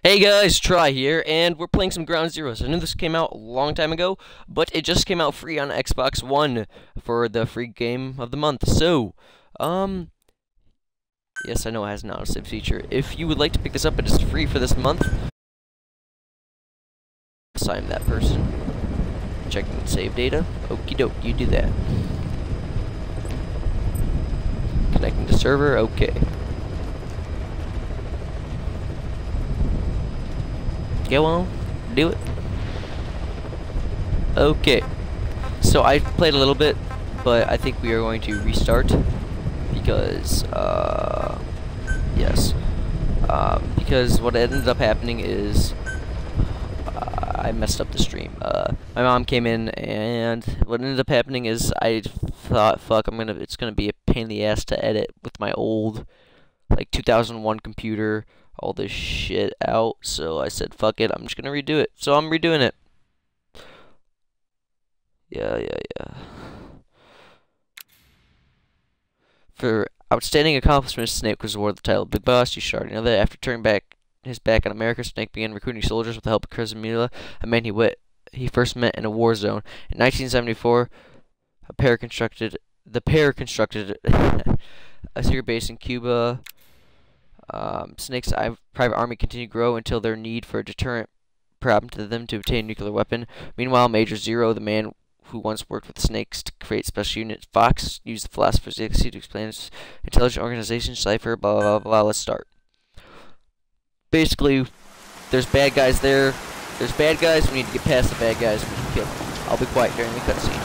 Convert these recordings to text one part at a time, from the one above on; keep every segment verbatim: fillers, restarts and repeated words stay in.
Hey guys, Try here, and we're playing some Ground Zeroes. I know this came out a long time ago, but it just came out free on Xbox One for the free game of the month. So, um, yes, I know it has an auto-save feature. If you would like to pick this up, it is free for this month. Assign that person. Checking save data. Okie doke, you do that. Connecting to server, okay. Go on, do it. Okay, so I played a little bit, but I think we are going to restart because, uh, yes, um, because what ended up happening is uh, I messed up the stream. Uh, my mom came in, and what ended up happening is I thought, fuck, I'm gonna, it's gonna be a pain in the ass to edit with my old, like, two thousand one computer. All this shit out, so I said fuck it, I'm just gonna redo it. So I'm redoing it. Yeah, yeah, yeah. For outstanding accomplishment, Snake was awarded the title of Big Boss. You should already know that. After turning back his back on America, Snake began recruiting soldiers with the help of Chris Mila, a man he wit he first met in a war zone. In nineteen seventy-four, a pair constructed the pair constructed a secret base in Cuba. Um, Snake's private army continued to grow until their need for a deterrent prompted them to obtain a nuclear weapon. Meanwhile, Major Zero, the man who once worked with Snakes to create special unit Fox, used the philosopher's ecstasy to explain his intelligent organization, Cypher, blah, blah, blah, blah. Let's start. Basically, there's bad guys there. There's bad guys. We need to get past the bad guys. We can kill them. I'll be quiet during the cutscene.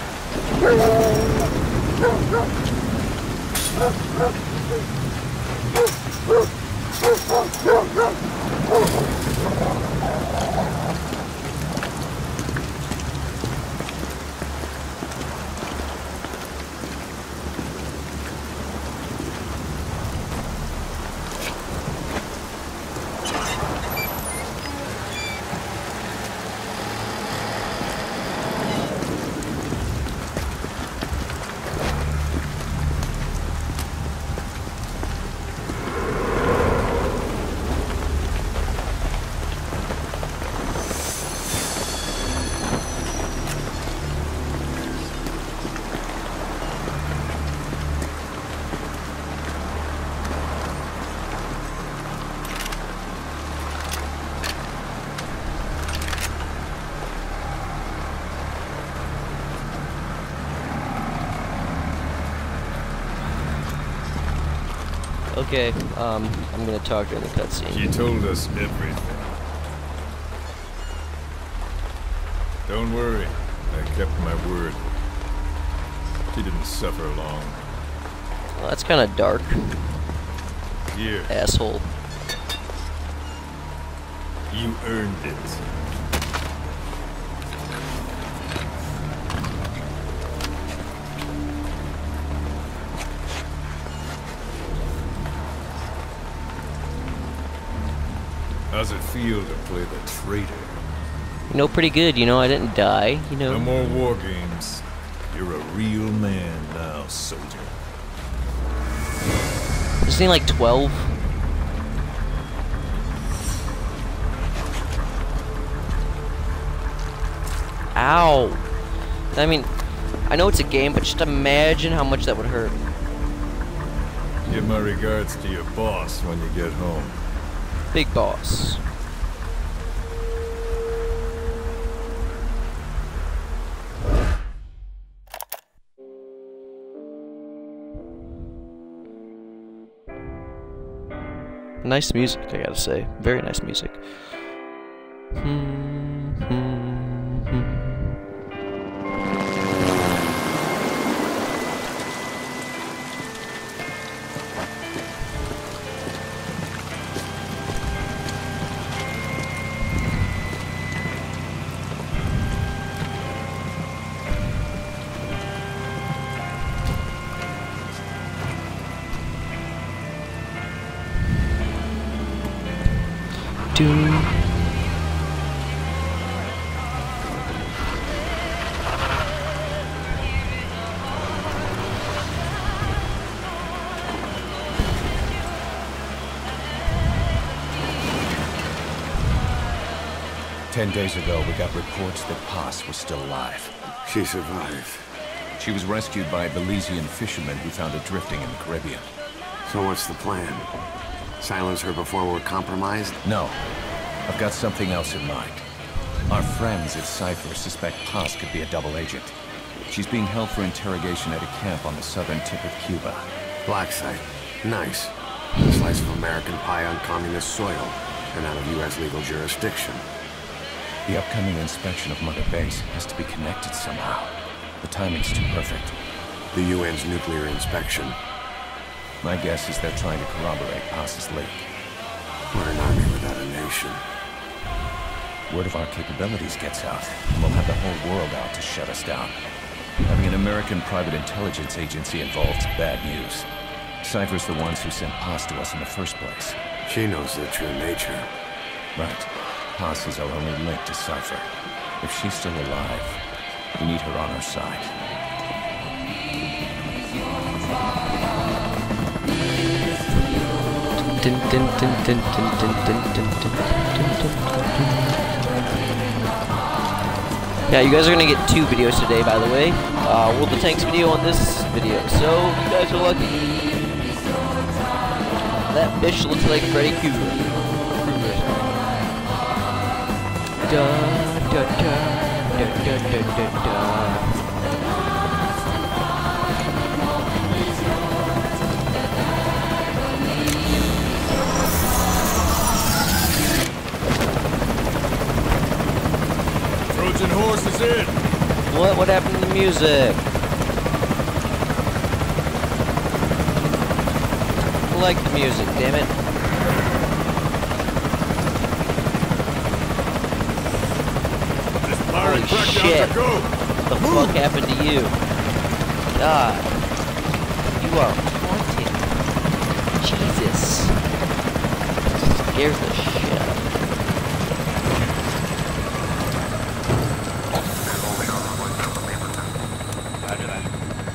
Okay, um, I'm gonna talk during the cutscene. She told us everything. Don't worry, I kept my word. She didn't suffer long. Well, that's kind of dark. Here. Asshole. You earned it. How's it feel to play the traitor? You know, pretty good. You know, I didn't die. You know. No more war games. You're a real man now, soldier. Isn't he like twelve? Ow. I mean, I know it's a game, but just imagine how much that would hurt. Give my regards to your boss when you get home. Big Boss. Nice music, I gotta say. Very nice music. Hmm, hmm, hmm. Do. Ten days ago, we got reports that Paz was still alive. She survived. She was rescued by a Belizean fisherman who found her drifting in the Caribbean. So what's the plan? Silence her before we're compromised? No. I've got something else in mind. Our friends at Cypher suspect Paz could be a double agent. She's being held for interrogation at a camp on the southern tip of Cuba. Black site. Nice. A slice of American pie on communist soil, and out of U S legal jurisdiction. The upcoming inspection of Mother Base has to be connected somehow. The timing's too perfect. The U N's nuclear inspection. My guess is they're trying to corroborate Paz's leak. We're an army without a nation. Word of our capabilities gets out, and we'll have the whole world out to shut us down. Having an American private intelligence agency involved is bad news. Cypher's the ones who sent Paz to us in the first place. She knows their true nature. Right. Paz is our only link to Cypher. If she's still alive, we need her on our side. Dun, dun, dun, dun, dun, dun, dun, dun, dun, dun. Yeah, you guys are gonna get two videos today, by the way. Uh, World of Tanks video on this video, so you guys are lucky. That bitch looks like Freddy Krueger. Da da da da da da da da. Trojan horse is in. What? What happened to the music? I like the music, damn it. This pirate Holy crackdown shit. to go. What the fuck happened to you? God. You are haunted. Jesus. Scares the shit out of me. Roger that.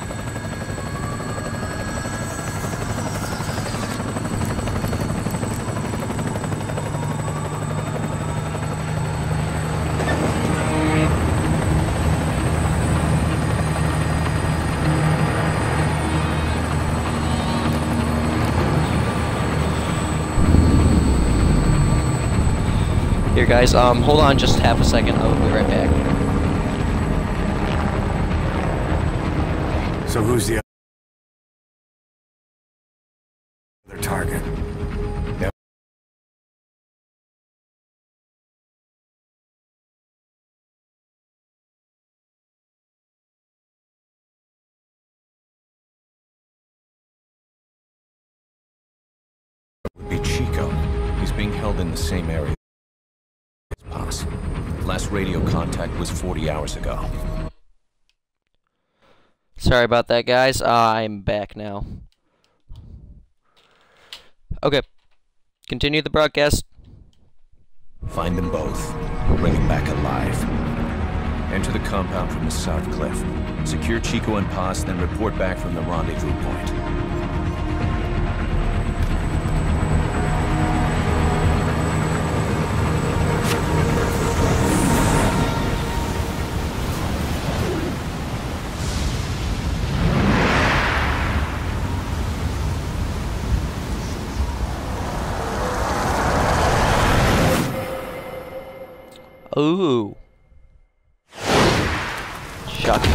Here, guys, um, hold on just half a second. I'll be right back. So who's the other target? Would be Chico. He's being held in the same area as Paz. Last radio contact was forty hours ago. Sorry about that, guys. Uh, I'm back now. Okay. Continue the broadcast. Find them both. Bring them back alive. Enter the compound from the south cliff. Secure Chico and Paz, then report back from the rendezvous point. Ooh. Shocking.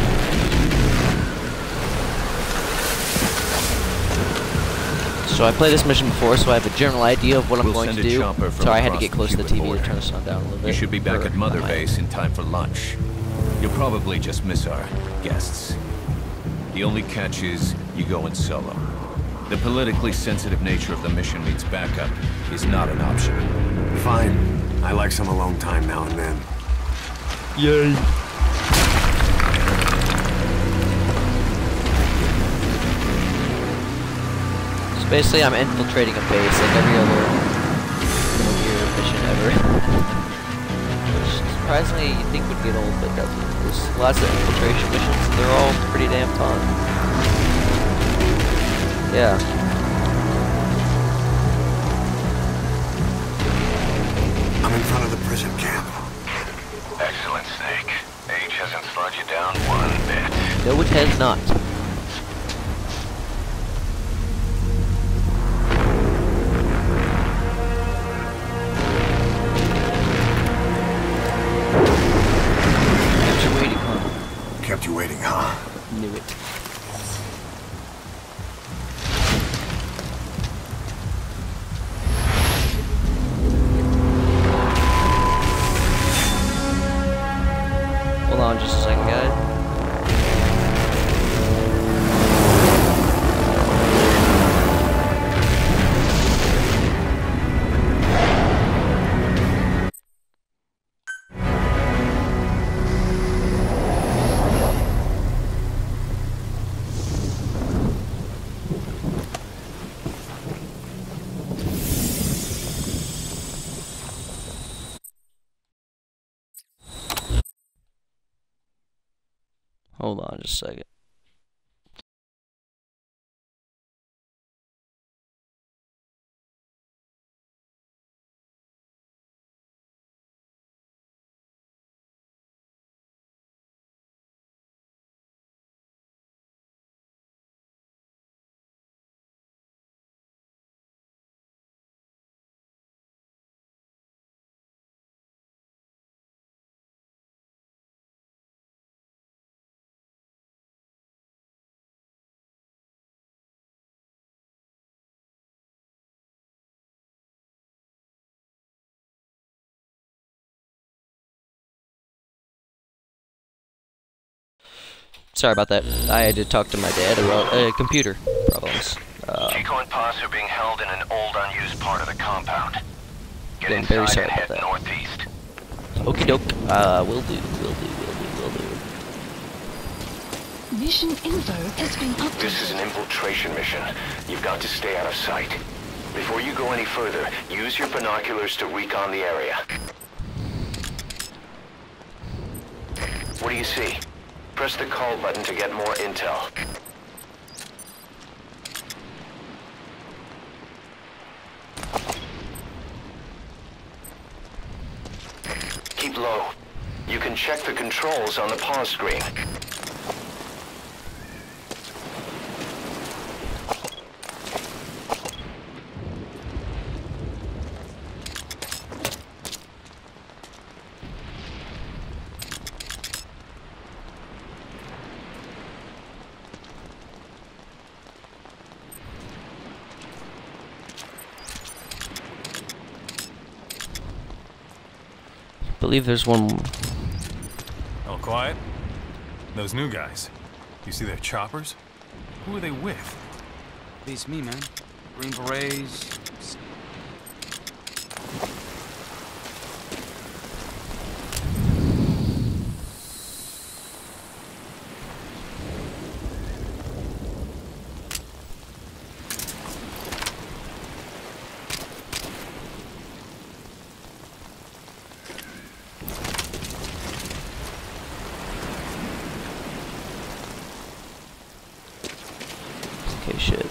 So I played this mission before, so I have a general idea of what I'm We'll going send to a do. chopper from So I had to across get the close to the Cuban T V to border. turn the sound down a little bit. You should be back Or at Mother not. Base in time for lunch. You'll probably just miss our guests. The only catch is you go in solo. The politically sensitive nature of the mission means backup is not an option. Fine. I like some alone time now and then. Yay. So basically, I'm infiltrating a base like every other Metal Gear mission ever. Which surprisingly you think would get old, but doesn't. There's lots of infiltration missions, and they're all pretty damn fun. Yeah. I'm in front of the prison camp. No, it has not. Kept you waiting, huh? Kept you waiting, huh? Knew it. Hold on just a second, guys. Hold on just a second. Sorry about that. I had to talk to my dad about uh, computer problems. Uh, Chico and Paz are being held in an old, unused part of the compound. Get I'm very inside sorry and about head that. northeast. Okie doke. Uh, will do, will do, will do, will do. Mission info has been updated. This is an infiltration mission. You've got to stay out of sight. Before you go any further, use your binoculars to recon the area. What do you see? Press the call button to get more intel. Keep low. You can check the controls on the pause screen. I believe there's one. All quiet? Those new guys. You see their choppers? Who are they with? Beats me, man. Green berets. Okay, shit.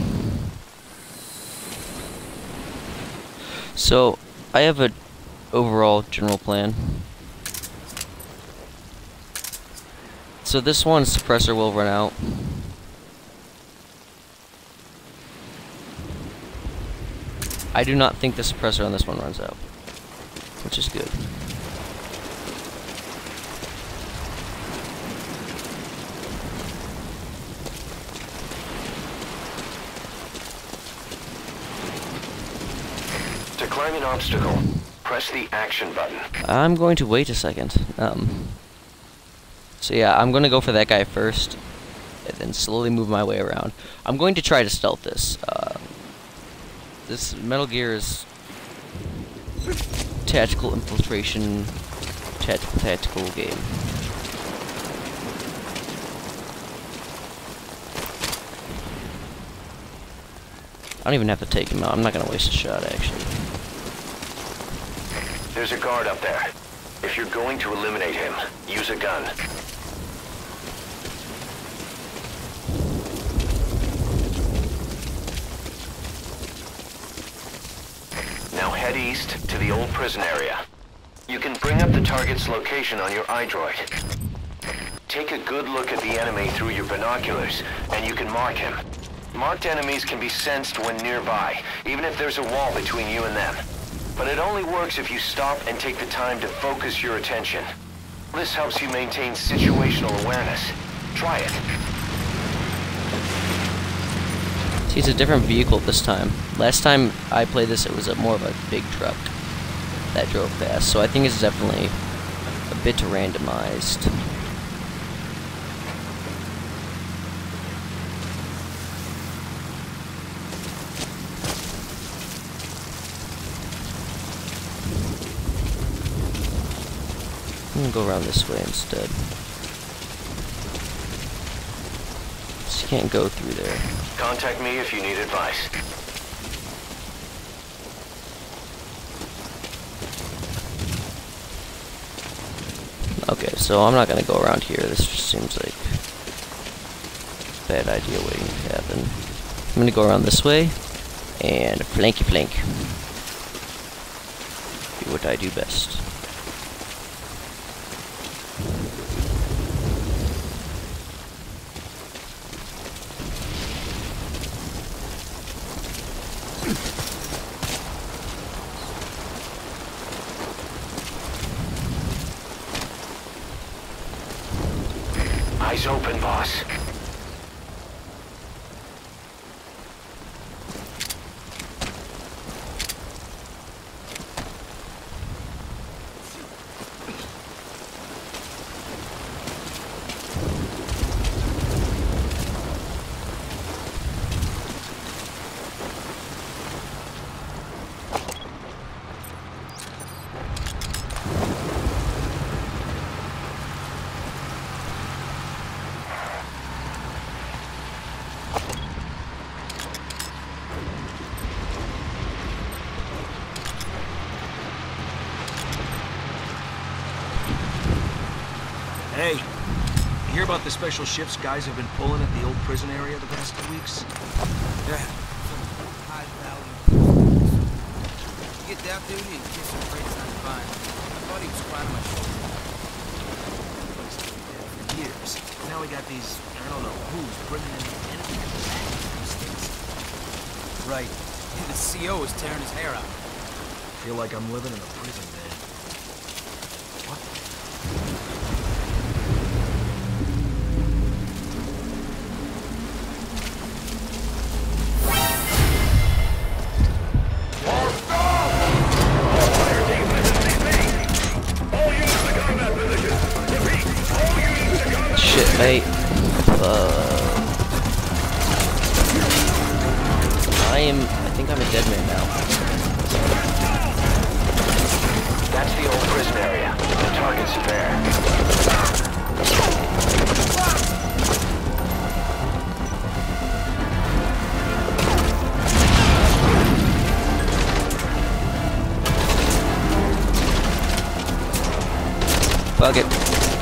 So, I have a overall general plan. So this one suppressor will run out. I do not think the suppressor on this one runs out, which is good. To climb an obstacle, press the action button. I'm going to wait a second. Um, so yeah, I'm going to go for that guy first, and then slowly move my way around. I'm going to try to stealth this. Uh, this Metal Gear is tactical infiltration, tactical tactical game. I don't even have to take him out. I'm not going to waste a shot, actually. There's a guard up there. If you're going to eliminate him, use a gun. Now head east to the old prison area. You can bring up the target's location on your iDroid. Take a good look at the enemy through your binoculars, and you can mark him. Marked enemies can be sensed when nearby, even if there's a wall between you and them. But it only works if you stop and take the time to focus your attention. This helps you maintain situational awareness. Try it. See, it's a different vehicle this time. Last time I played this, it was a more of a big truck that drove fast, so I think it's definitely a bit randomized. I'm gonna go around this way instead. Just can't go through there. Contact me if you need advice. Okay, so I'm not gonna go around here. This just seems like a bad idea waiting to happen. I'm gonna go around this way and flanky flank. Do what I do best. Eyes open, boss. Hey, you hear about the special ships guys have been pulling at the old prison area the past two weeks? Yeah. High value. You get that duty and kiss some freight on the vine. My buddy was climbing my shoulder. Place has been dead for years. Now we got these, I don't know who's bringing in the enemy to the back from the States. Right. And the C O is tearing his hair out. I feel like I'm living in a prison, man. What? Shit, mate. Uh, I am. I think I'm a dead man now. That's the old prison area. The targets are there. Fuck it.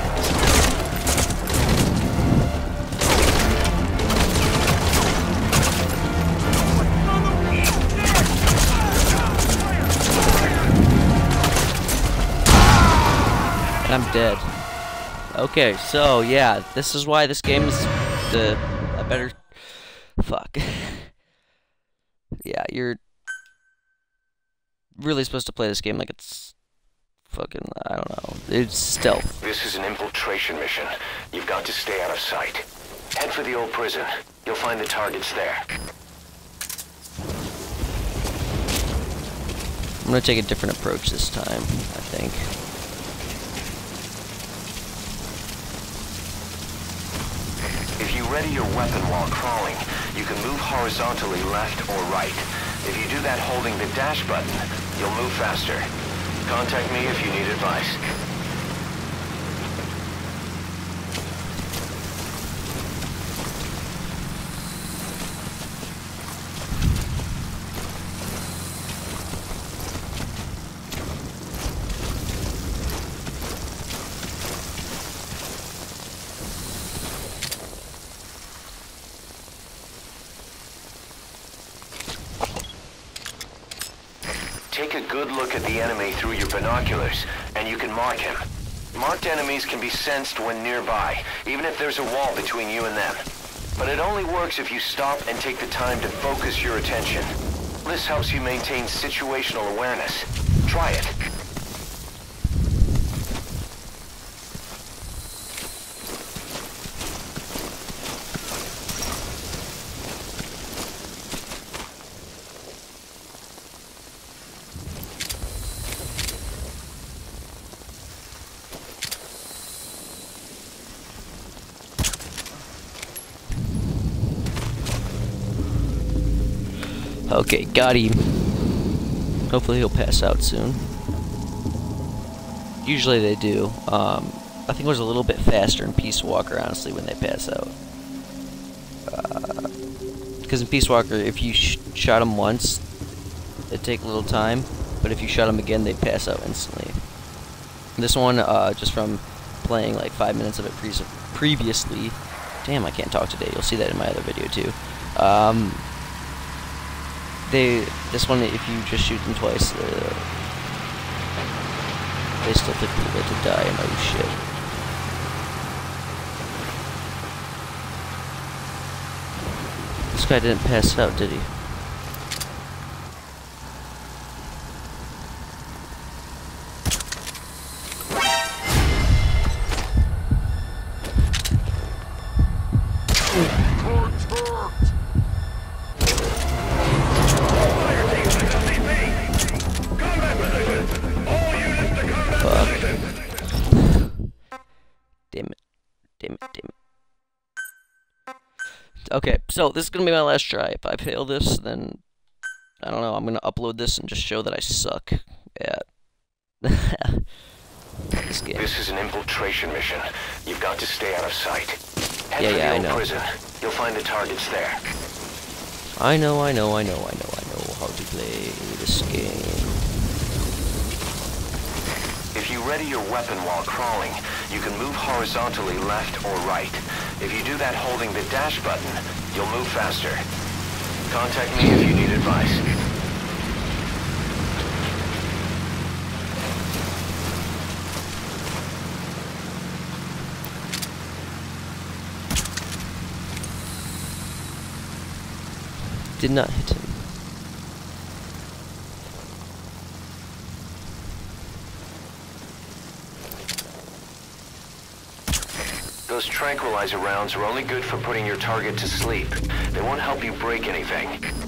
I'm dead. Okay, so yeah, this is why this game is the a better fuck. Yeah, you're really supposed to play this game like it's fucking, I don't know, it's stealth. This is an infiltration mission. You've got to stay out of sight. Head for the old prison. You'll find the targets there. I'm gonna take a different approach this time, I think. If you ready your weapon while crawling, you can move horizontally left or right. If you do that holding the dash button, you'll move faster. Contact me if you need advice. Take a good look at the enemy through your binoculars, and you can mark him. Marked enemies can be sensed when nearby, even if there's a wall between you and them. But it only works if you stop and take the time to focus your attention. This helps you maintain situational awareness. Try it. Okay, got him. Hopefully he'll pass out soon. Usually they do. Um, I think it was a little bit faster in Peace Walker, honestly, when they pass out. Because uh, in Peace Walker, if you sh shot them once, it'd take a little time. But if you shot them again, they'd pass out instantly. This one, uh, just from playing like five minutes of it pre previously. Damn, I can't talk today. You'll see that in my other video too. Um, They, this one, if you just shoot them twice, uh, they still take a little bit to die, and oh shit. This guy didn't pass out, did he? Okay, so this is going to be my last try. If I fail this, then, I don't know, I'm going to upload this and just show that I suck at this game. This is an infiltration mission. You've got to stay out of sight. Head Yeah, for yeah, the I old know. prison. You'll find the targets there. I know, I know, I know, I know, I know how to play this game. If you ready your weapon while crawling, you can move horizontally left or right. If you do that holding the dash button, you'll move faster. Contact me if you need advice. Did not hit him. Those tranquilizer rounds are only good for putting your target to sleep. They won't help you break anything.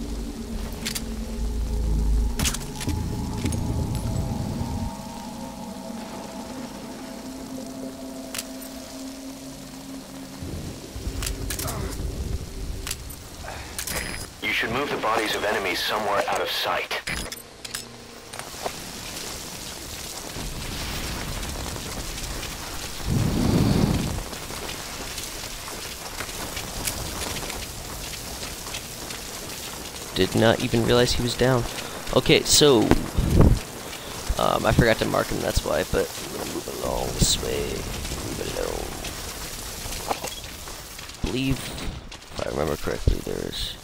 You should move the bodies of enemies somewhere out of sight. Did not even realize he was down. Okay, so um, I forgot to mark him, that's why, but I'm gonna move along this way. Move along. I believe, if I remember correctly, there's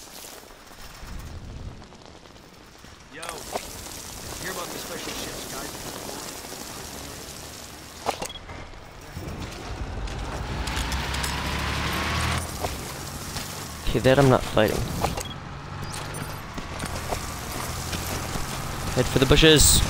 Yo, hear about the special ships, guys? okay, that I'm not fighting. Head for the bushes.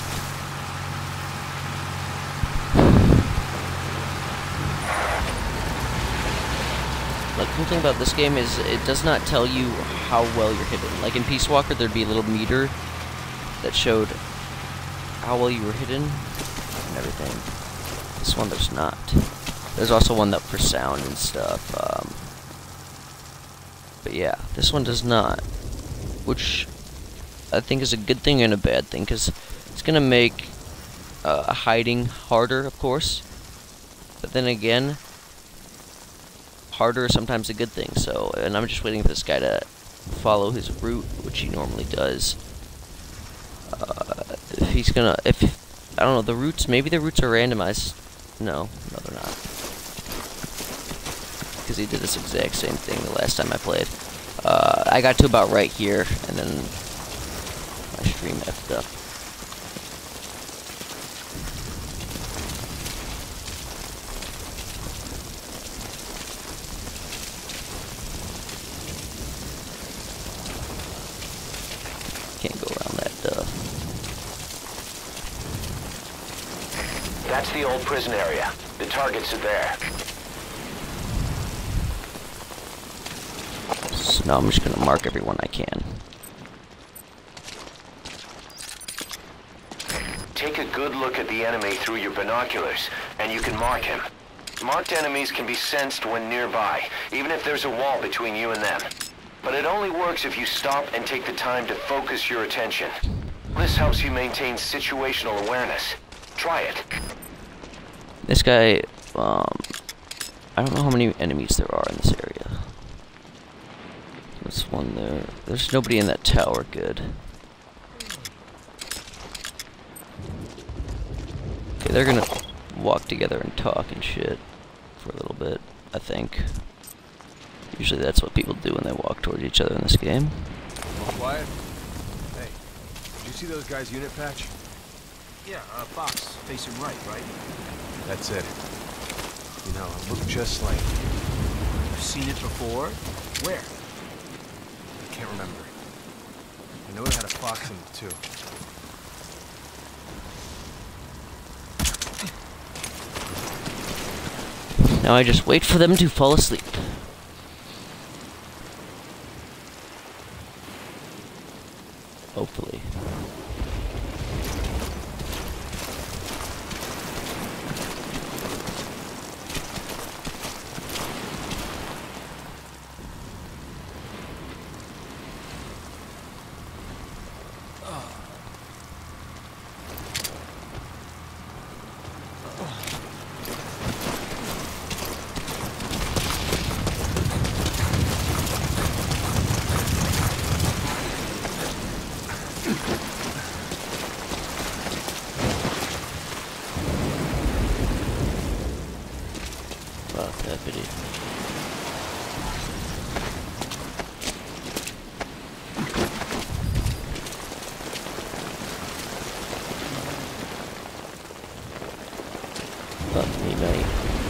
Like, one thing about this game is it does not tell you how well you're hidden. Like in Peace Walker, there'd be a little meter that showed how well you were hidden and everything. This one, there's not. There's also one that for sound and stuff. Um, but yeah, this one does not, which I think is a good thing and a bad thing, because it's gonna make uh, hiding harder, of course. But then again, harder is sometimes a good thing. So, and I'm just waiting for this guy to follow his route, which he normally does. Uh, if he's gonna, if I don't know, the routes, maybe the routes are randomized. No, no, they're not, because he did this exact same thing the last time I played. Uh, I got to about right here, and then my stream effed up. Can't go around that stuff. That's the old prison area. The targets are there. So now I'm just gonna mark everyone I can. Take a good look at the enemy through your binoculars, and you can mark him. Marked enemies can be sensed when nearby, even if there's a wall between you and them. But it only works if you stop and take the time to focus your attention. This helps you maintain situational awareness. Try it. This guy, um, I don't know how many enemies there are in this area. There's one there. There's nobody in that tower. Good. Okay, they're gonna walk together and talk and shit for a little bit, I think. Usually that's what people do when they walk towards each other in this game. All quiet? Hey, did you see those guys' unit patch? Yeah, uh, box facing right, right? That's it. You know, it looked just like... You've seen it before? Where? I can't remember. I know it had a fox in it, too. Now I just wait for them to fall asleep. Hopefully. Fuck me, mate.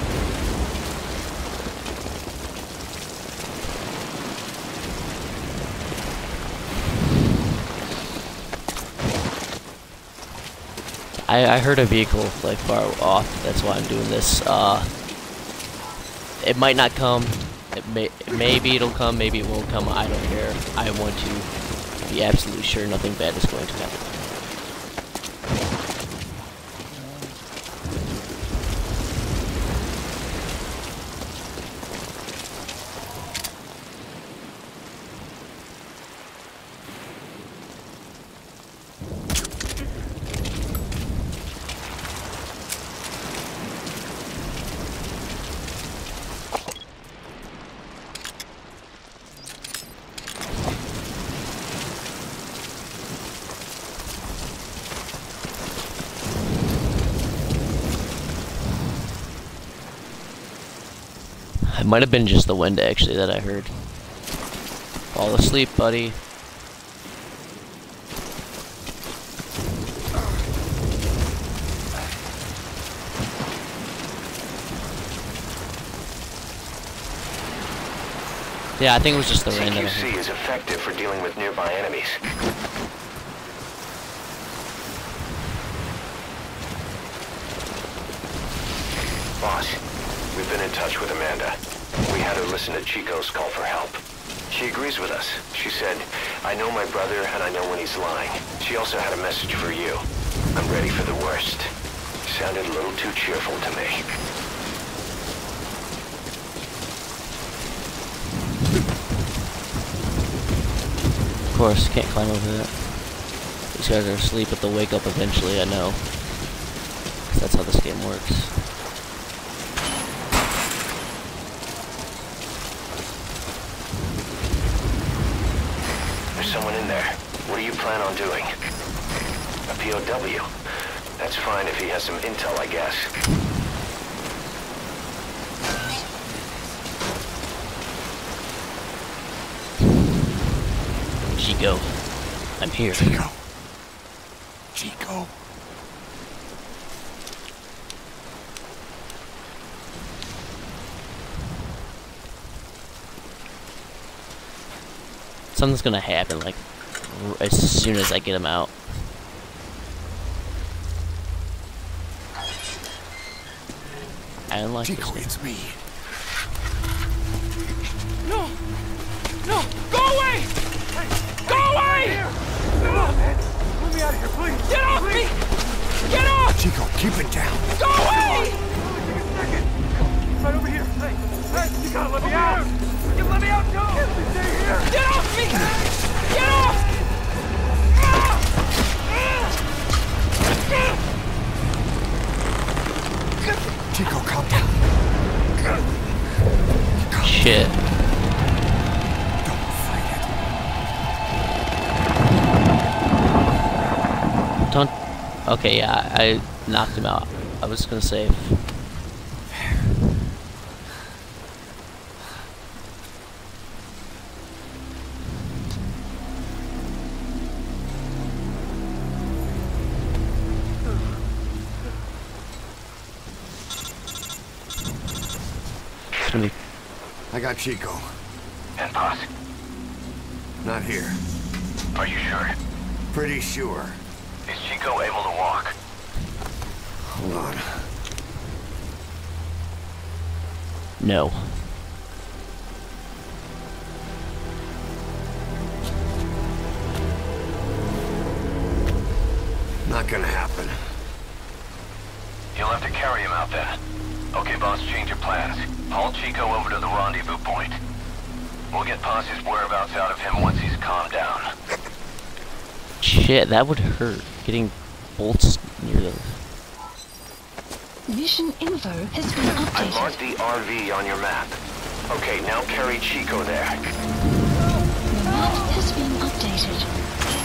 I, I heard a vehicle like far off. That's why I'm doing this. Uh, it might not come. It may maybe it'll come. Maybe it won't come. I don't care. I want to be absolutely sure nothing bad is going to happen. It might have been just the wind, actually, that I heard. Fall asleep, buddy. Yeah, I think it was just the rain that I heard. C Q C is effective for dealing with nearby enemies. Boss, we've been in touch with Amanda. We had her listen to Chico's call for help. She agrees with us. She said, I know my brother and I know when he's lying. She also had a message for you. I'm ready for the worst. Sounded a little too cheerful to me. Of course, can't climb over that. These guys are asleep, but they'll wake up eventually, I know. 'Cause that's how this game works. There's someone in there. What do you plan on doing? A P O W? That's fine if he has some intel, I guess. Chico, I'm here. Chico. Chico. Something's gonna happen, like, r- as soon as I get him out. I don't like Chico, this. it's me. No! No! Go away! Go away! Let me out of here, please! Get off me! Get off! Chico, keep it down. Go away! Right over here! Hey! Hey! You gotta let me out! You let me out, no! Stay here! Get off me! Get off! Chico, calm down. Shit. Don't fight it. Don't. Okay, yeah, I knocked him out. I was gonna save. It's gonna be. I got Chico. And Paz, Not here. are you sure? Pretty sure. Is Chico able to walk? Hold on. No. Not gonna happen. You'll have to carry him out then. Okay, boss, change your plans. Haul Chico over to the rendezvous point. We'll get Paz's whereabouts out of him once he's calmed down. Shit, that would hurt. Getting bolts near the. Mission info has been I updated. marked the R V on your map. Okay, now carry Chico there. The map has been updated.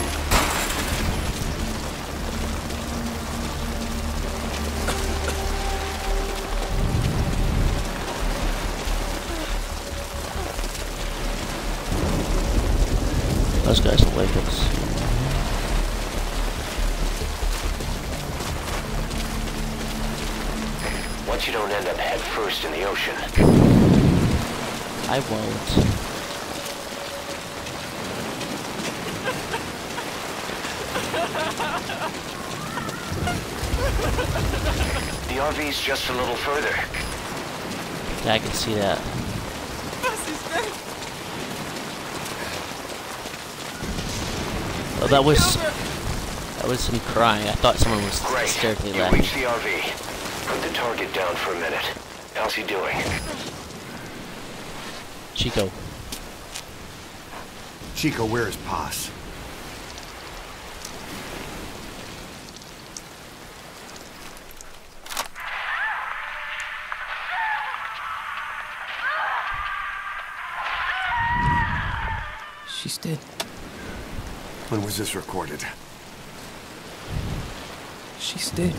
Those guys will wake us. Once you don't end up head first in the ocean. I won't. The R V's just a little further. Yeah, I can see that. Oh, that was that was some crying. I thought someone was Great. hysterically You laughing. reach the R V. Put the target down for a minute. How's he doing? Chico. Chico, where is Paz? She's dead. When was this recorded? She's dead.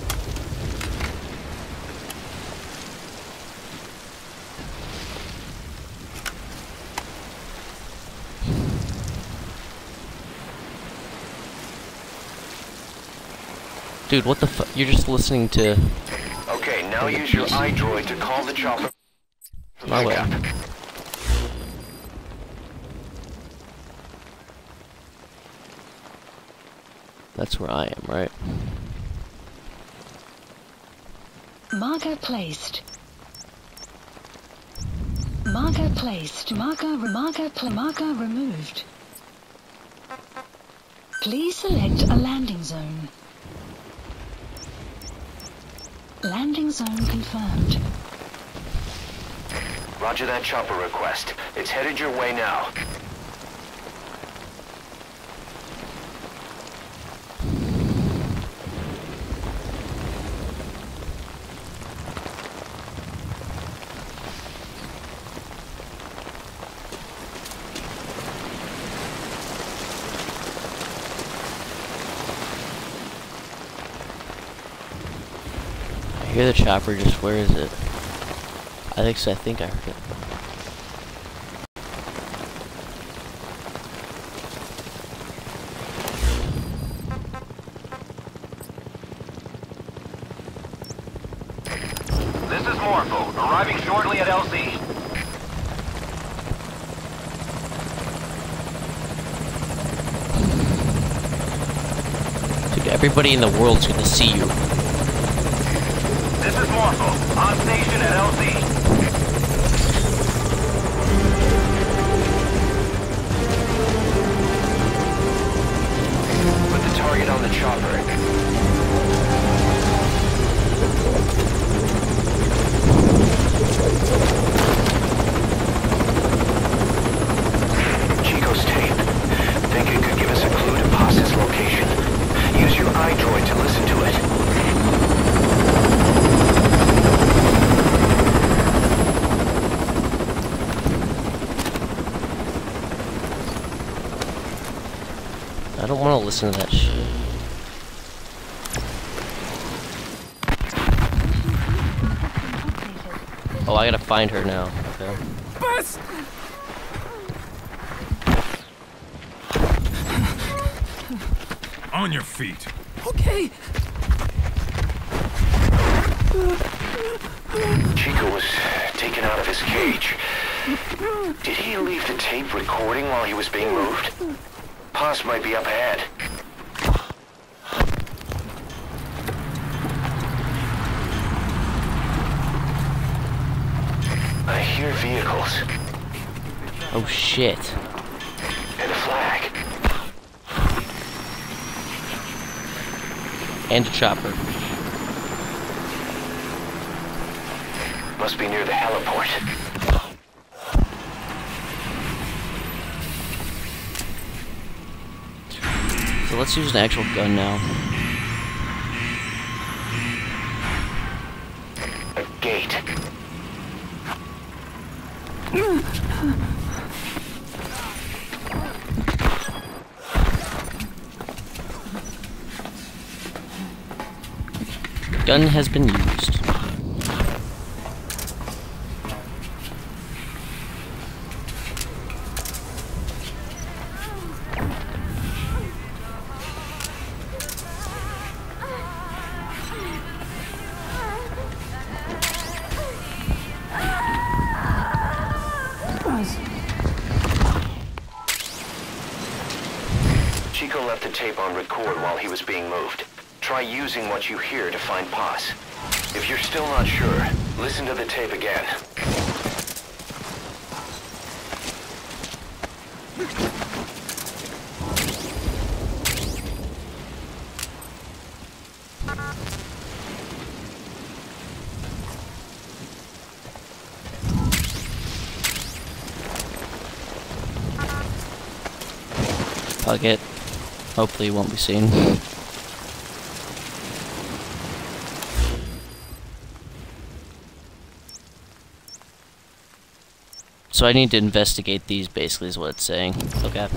Dude, what the fu- You're just listening to Okay, now use your iDroid to call the chopper. my way. Backup. That's where I am, right? Marker placed. Marker placed. Marker, marker, pl- marker removed. Please select a landing zone. Landing zone confirmed. Roger that chopper request. It's headed your way now. I hear the chopper, just where is it? I think so, I think I heard it. This is Morpho, arriving shortly at L Z. Everybody in the world's gonna see you. This is Morpho, on station at L Z. Put the target on the chopper. Chico's tape. Think it could give us a clue to Paz's location? Use your iDroid to listen to it. I don't want to listen to that shit. Oh, I gotta find her now. Okay. Buzz! On your feet. Okay. Chico was taken out of his cage. Did he leave the tape recording while he was being moved? Paz might be up ahead. I hear vehicles. Oh shit. And a flag. And a chopper. Must be near the heliport. So let's use an actual gun now. A gate. Gun has been used. Chico left the tape on record while he was being moved. Try using what you hear to find Paz. If you're still not sure, listen to the tape again. Fuck it. Hopefully it won't be seen. So I need to investigate these, basically, is what it's saying. Okay.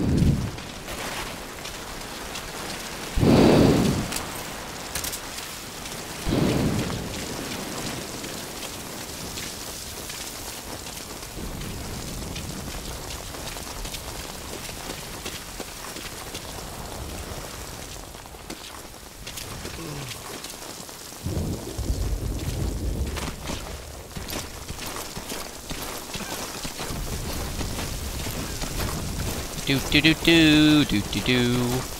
Do do do do do do do.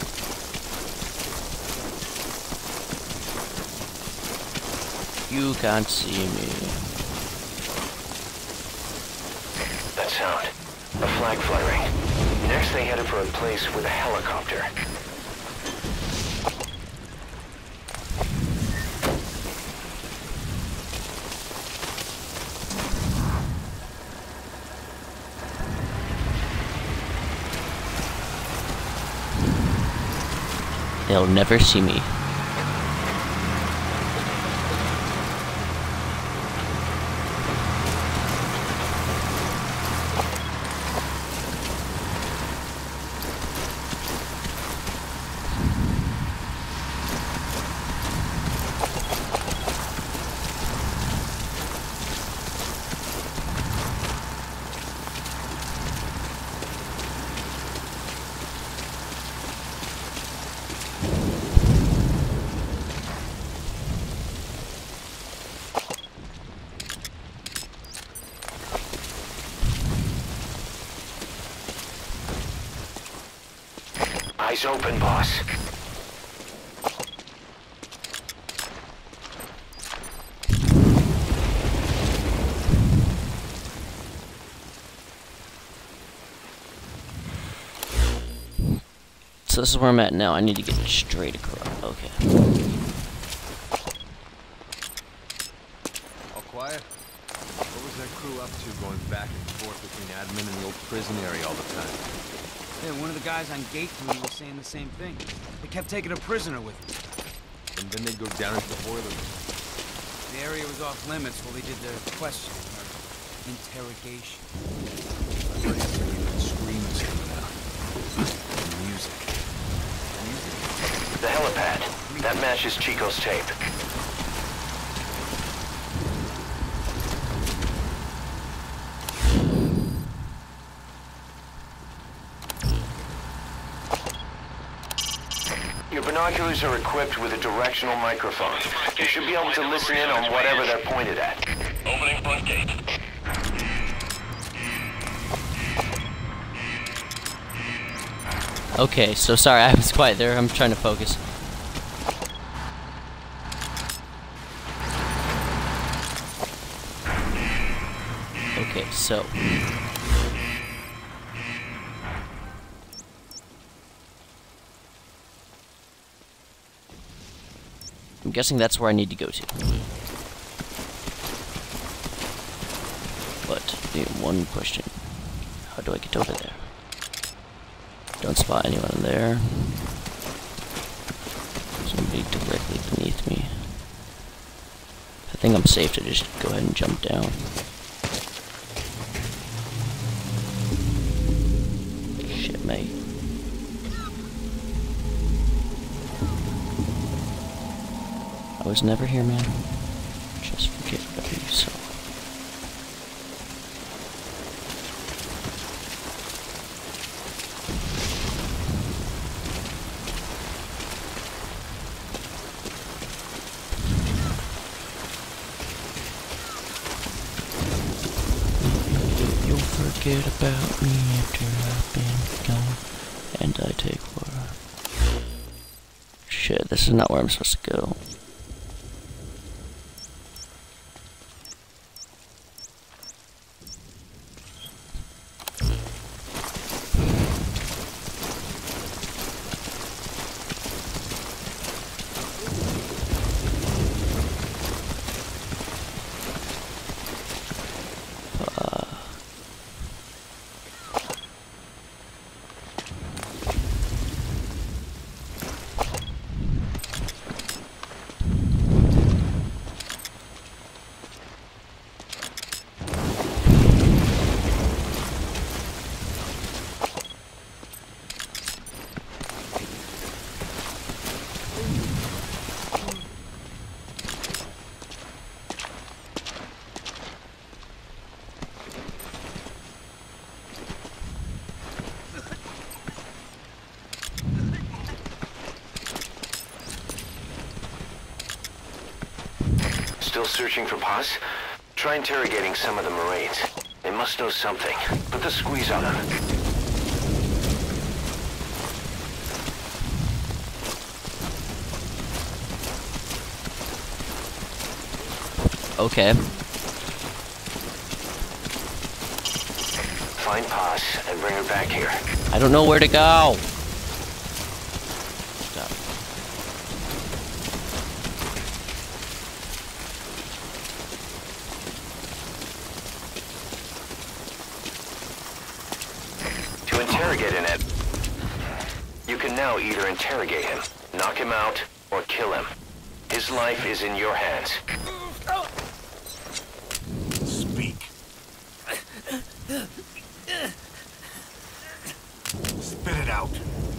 You can't see me. That sound. A flag flaring. Next they headed for a place with a helicopter. They'll never see me. Eyes open, boss. so this is where I'm at now. I need to get straight across. Okay. All quiet? What was that crew up to going back and forth between admin and the old prison area all the time? Yeah, one of the guys on gate three was saying the same thing. They kept taking a prisoner with them. And then they'd go down into the boiler room. The area was off limits while they did their questioning, or interrogation. I'm ready to hear that screams coming out. And music. Music. The helipad. That matches Chico's tape. Your binoculars are equipped with a directional microphone. You should be able to listen in on whatever they're pointed at. Opening front gate. Okay, so sorry, I was quiet there. I'm trying to focus. Okay, so... I'm guessing that's where I need to go to. But, the one question. How do I get over there? Don't spot anyone in there. Somebody directly beneath me. I think I'm safe to just go ahead and jump down. Shit, mate. I was never here, man. Just forget whatever you saw. You'll forget about me after I've been gone, and I take water. Shit, this is not where I'm supposed to go. Still searching for Paz? Try interrogating some of the Marines. They must know something. Put the squeeze on them. Okay. Find Paz and bring her back here. I don't know where to go. Stop. To interrogate an ed, you can now either interrogate him, knock him out, or kill him. His life is in your hands. Speak. Spit it out.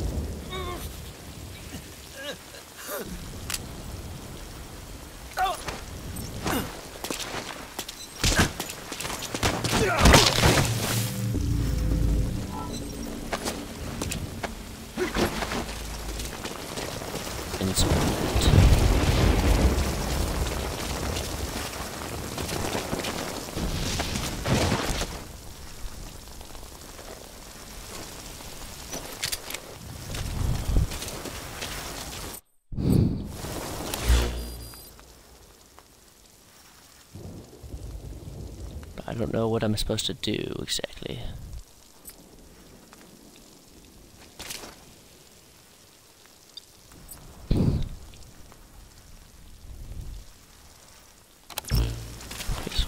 I don't know what I'm supposed to do exactly.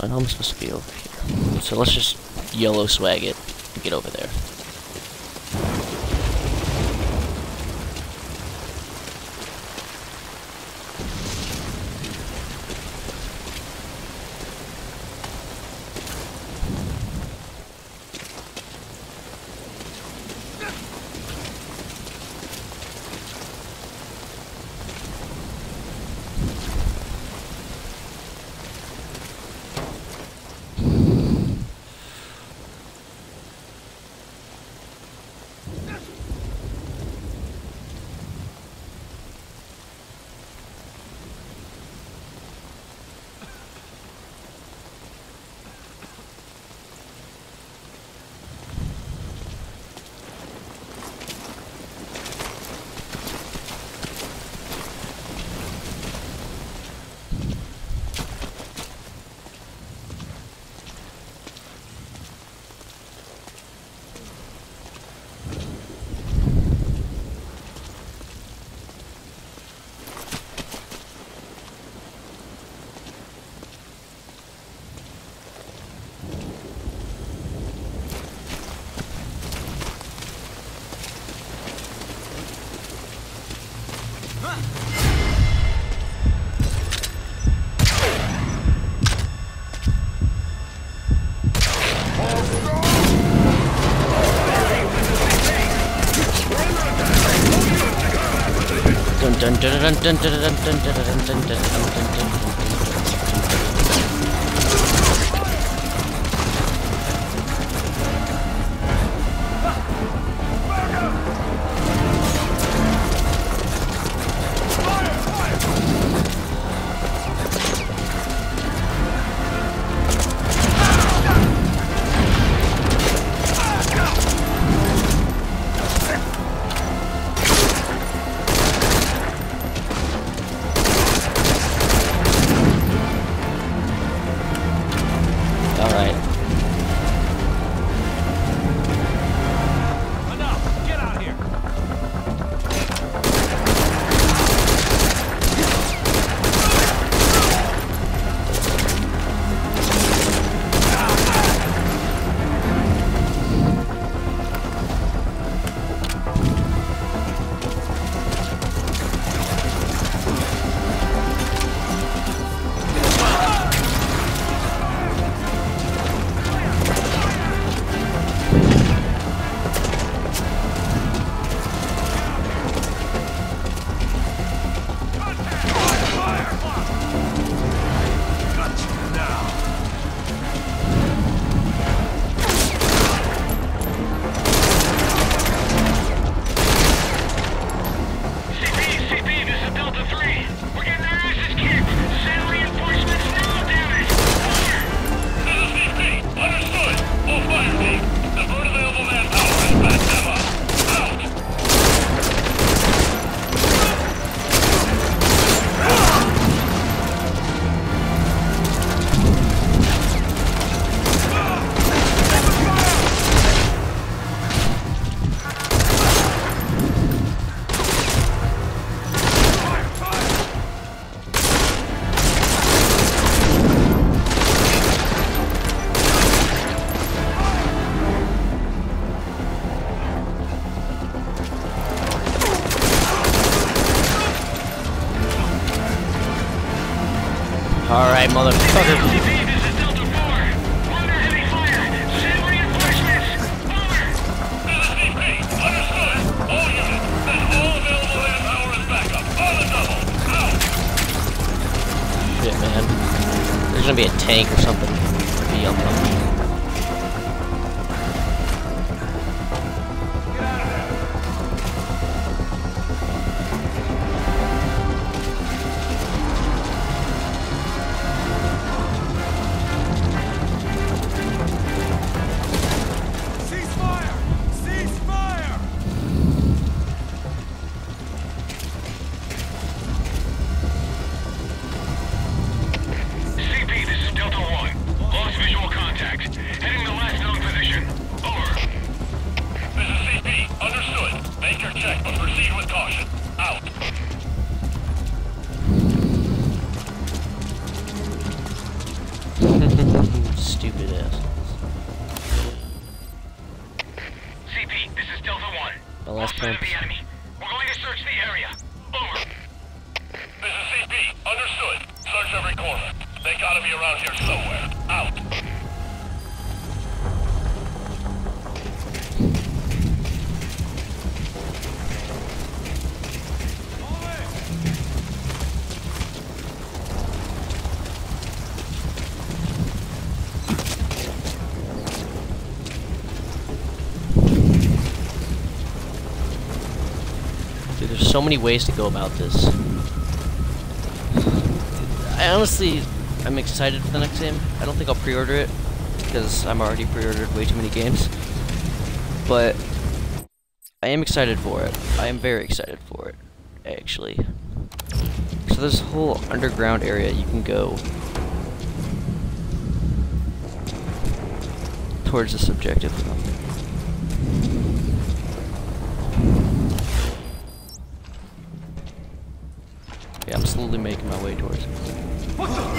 I know I'm supposed to be over here. So let's just yellow swag it and get over there. Dun dun dun dun dun dun dun dun dun dun dun dun dun. Alright, motherfucker. Shit, man. There's gonna be a tank or something. Be up on me. C P, this is Delta One. Lost visual contact. area. Over. This is C P. Understood. Search every corner. They gotta be around here somewhere. Out. Dude, there's so many ways to go about this. I honestly, I'm excited for the next game. I don't think I'll pre-order it, because I'm already pre-ordered way too many games. But I am excited for it. I am very excited for it, actually. So there's a whole underground area you can go towards this objective. Yeah, I'm slowly making my way towards it. What's up?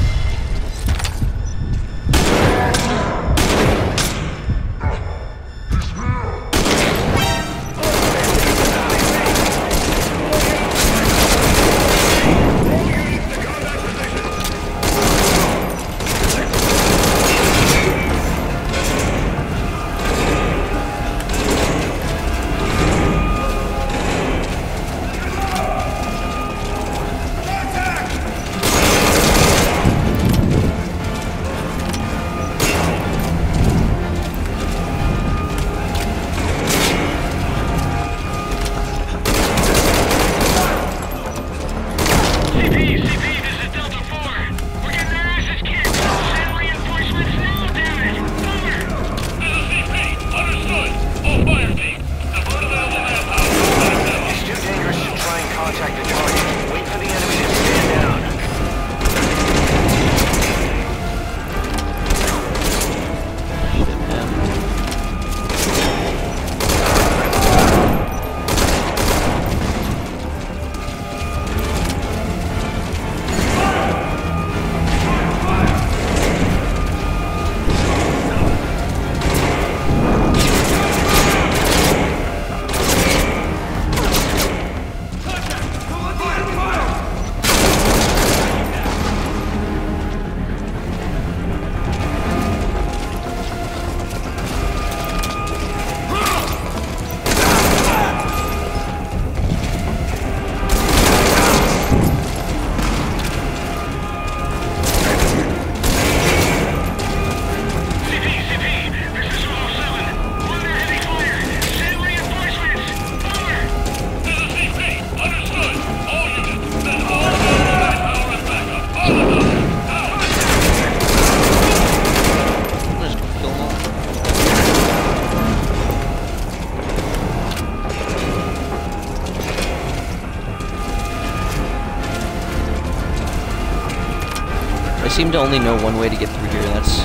I seem to only know one way to get through here, that's...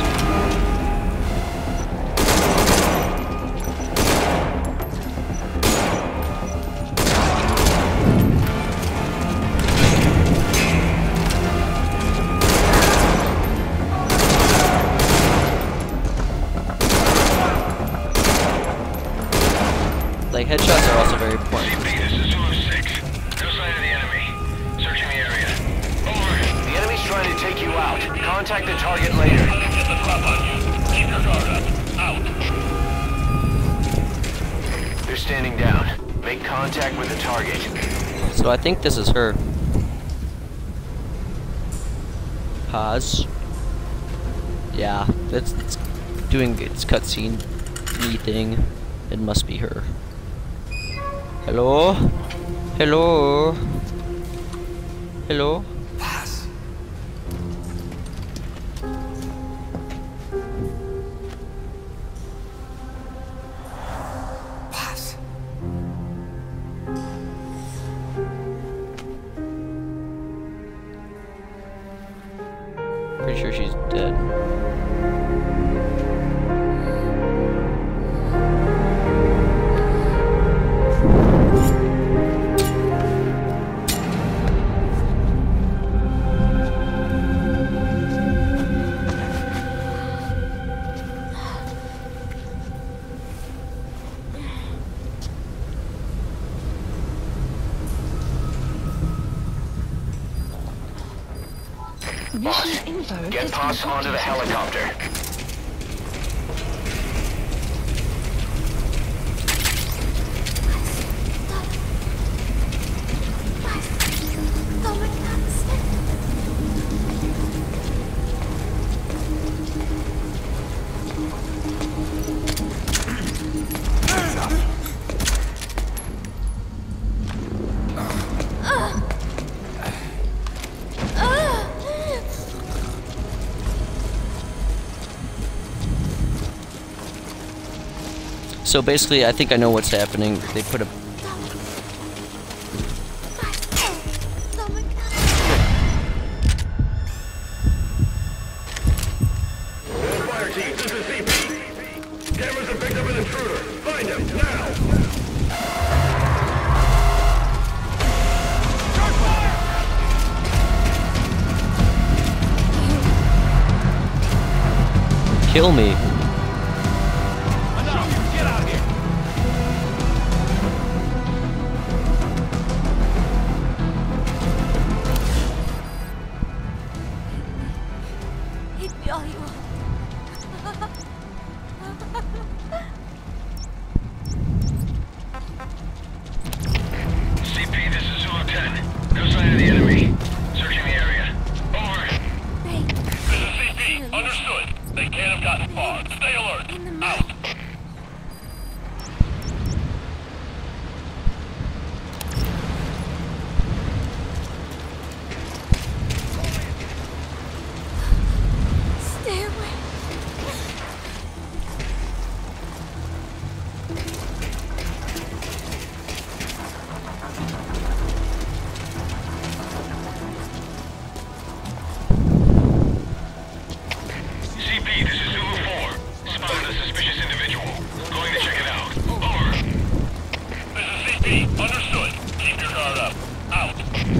Like, headshots are also very important. C P, this is two oh six. No sign of the enemy. Searching the area. Over. The enemy's trying to take you out. Contact the target later. Get the drop on you. Keep your guard up. Out. They're standing down. Make contact with the target. So I think this is her. Pause. Yeah, that's, it's doing its cutscene me thing. It must be her. Hello? Hello? Hello? Pass. Pass. Pretty sure she's dead. Boss, Mission info get has Boss been onto the updated. helicopter. So basically, I think I know what's happening. They put a Fire team, this is C P. Cameras have picked up an intruder. Find him, now! kill me. Hit me all you want. C P, this is Zulu ten. No sign of the enemy. Searching the area. Over. This is C P. Understood. They can't have gotten far. Stay alert. Out. Stay away. C P, this is Zulu four. Spotted a suspicious individual. Going to check it out. Over. This is C P. Understood. Keep your guard up. Out.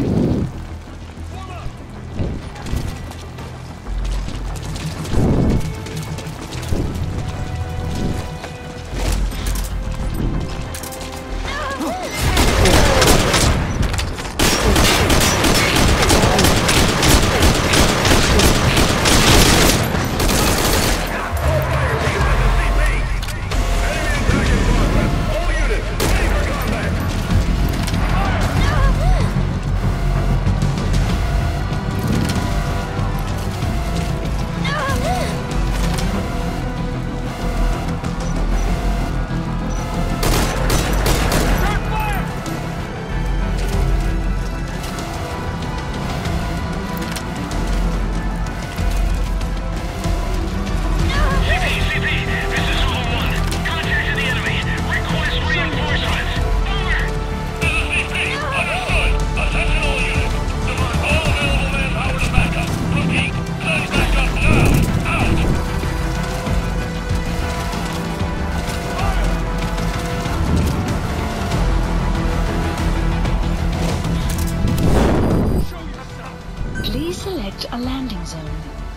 Please select a landing zone.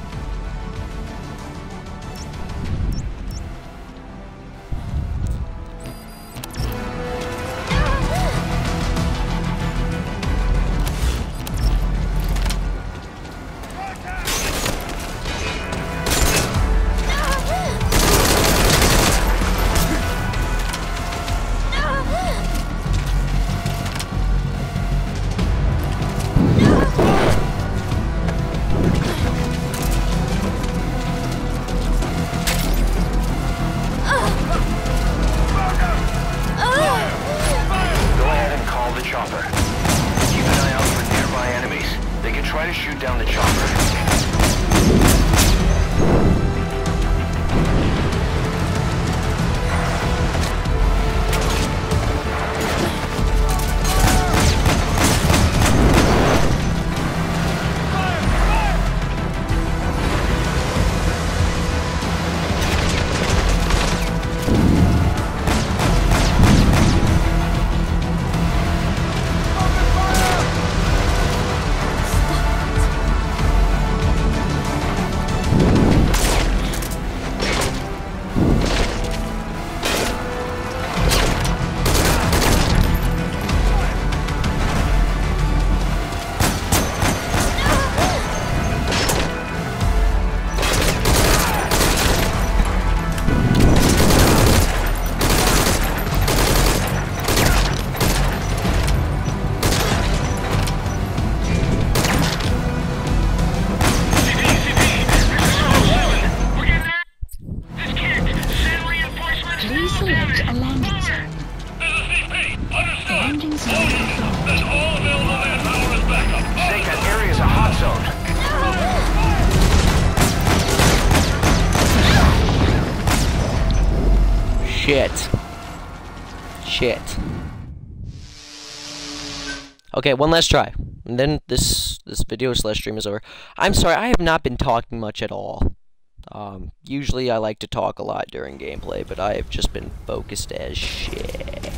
Go ahead and call the chopper. Keep an eye out for nearby enemies. They can try to shoot down the chopper. Then all available manpower is backup. Snake, that area is a hot zone. Shit. Shit. Okay, one last try. And then this this video slash stream is over. I'm sorry, I have not been talking much at all. Um, usually I like to talk a lot during gameplay, but I have just been focused as shit.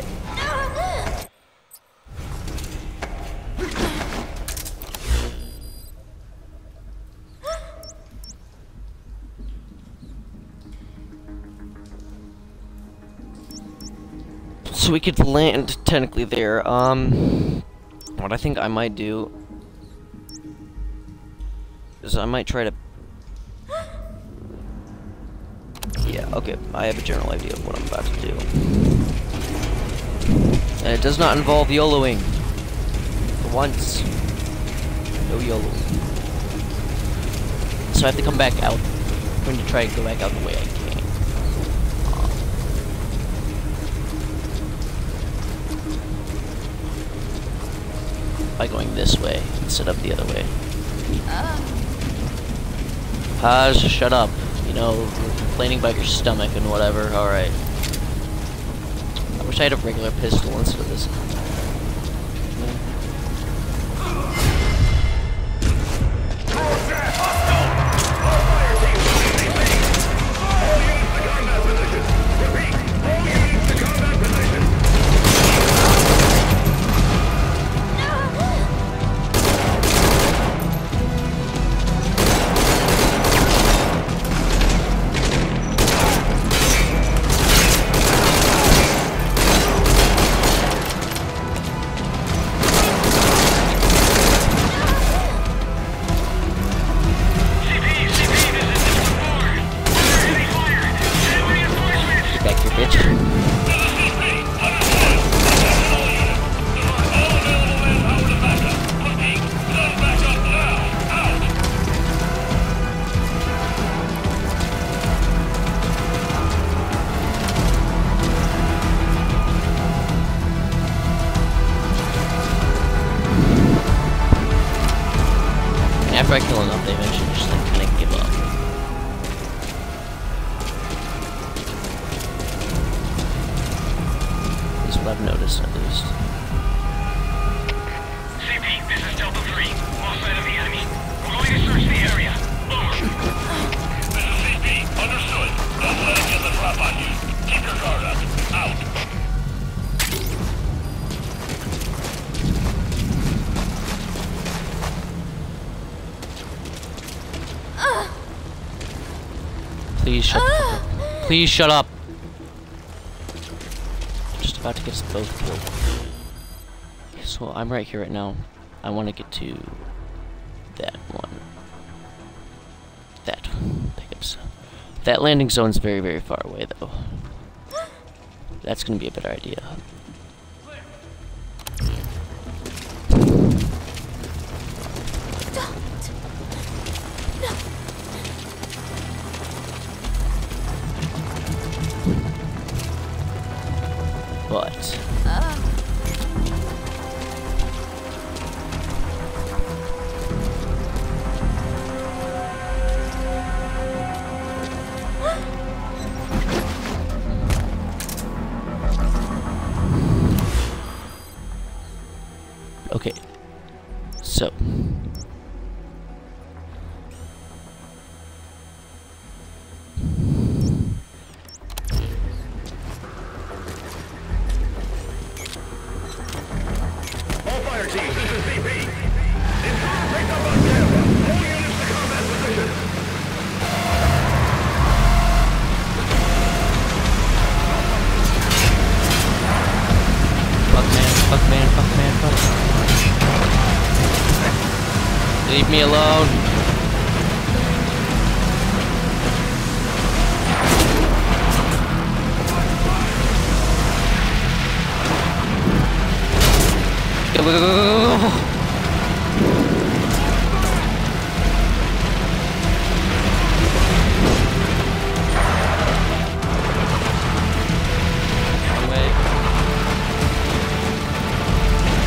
So we could land technically there. Um, what I think I might do is I might try to. Yeah, okay, I have a general idea of what I'm about to do. And it does not involve YOLOing. For once. No YOLO. So I have to come back out. I'm going to try to go back out the way I can. By going this way instead of the other way. Ah, just shut up. You know, complaining about your stomach and whatever. Alright. I wish I had a regular pistol instead of this. After I kill enough, they eventually just like kind of give up. That's what I've noticed, at least. C P, this is Delta three. Lost sight of the enemy. We're going to search the area. Over. This is C P. Understood. Don't let it get the drop on you. Keep your guard up. Out. Please shut up. Please shut up. I'm just about to get us both killed. Okay, so I'm right here right now. I want to get to that one. That pickups. That landing zone's very, very far away though. That's gonna be a better idea. But okay, so leave me alone. Go, go, go, go, go. Wrong way.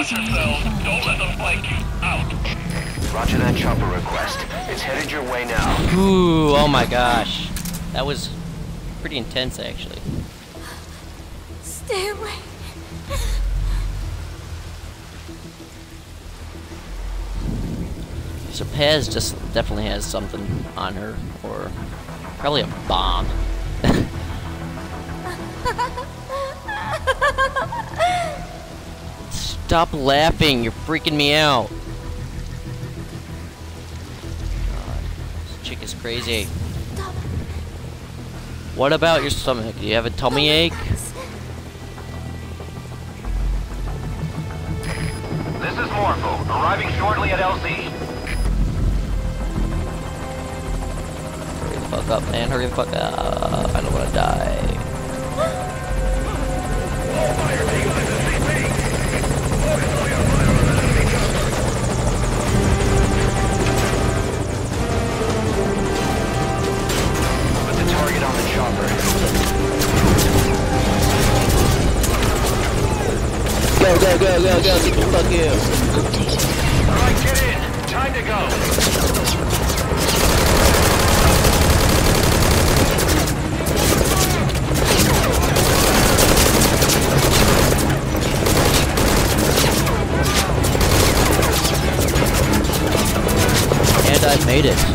Watch yourselves. Don't let them flank you. Out. Roger that chopper request. It's headed your way now. Ooh, oh my gosh. That was pretty intense, actually. Stay away. So Paz just definitely has something on her, or probably a bomb. Stop laughing, you're freaking me out. God, this chick is crazy. What about your stomach? Do you have a tummy ache? This is Morpho, arriving shortly at L Z. Hurry the fuck up, man. Hurry the fuck up. I don't want to die. Put the target on the chopper. Go, go, go, go, go. Fuck you. Alright, get in. Time to go. And I made it.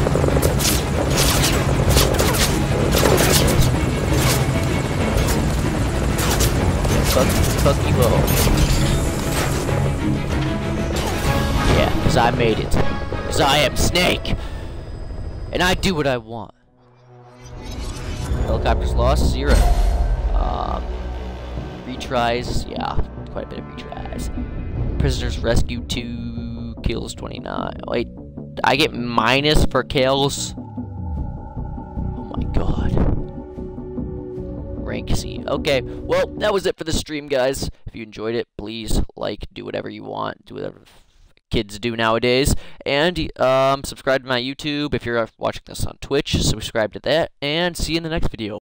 Fuck, fuck you all. Yeah, because I made it. Because I am Snake. And I do what I want. Helicopters lost, zero. Um, retries, yeah, quite a bit of retries. Prisoners rescued, two kills, twenty-nine. Wait, I get minus for kills? Oh my god. Rank C. Okay, well, that was it for the stream, guys. If you enjoyed it, please like, do whatever you want, do whatever kids do nowadays, and um, subscribe to my YouTube. If you're watching this on Twitch, subscribe to that, and see you in the next video.